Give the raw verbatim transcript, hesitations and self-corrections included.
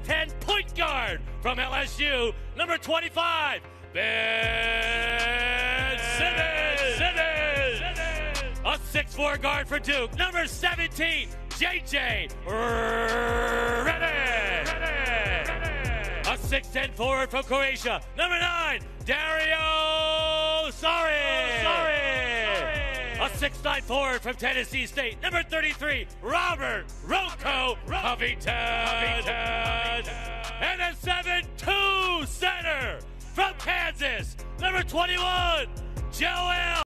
ten point guard from L S U, number twenty-five, Ben Simmons. Simmons. A six four guard for Duke, number seventeen, J J Redick. A six ten forward from Croatia, number nine, Dario Saric. A six nine forward from Tennessee State, number thirty-three, Robert Rocco Covington. And a seven two center from Kansas, number twenty-one, Joel